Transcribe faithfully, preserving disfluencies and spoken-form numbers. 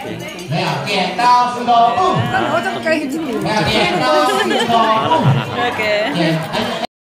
Nè, kẻ tao sư đồ. Nó nổi trong cây gì? Nè, kẻ tao sư đồ. Oke.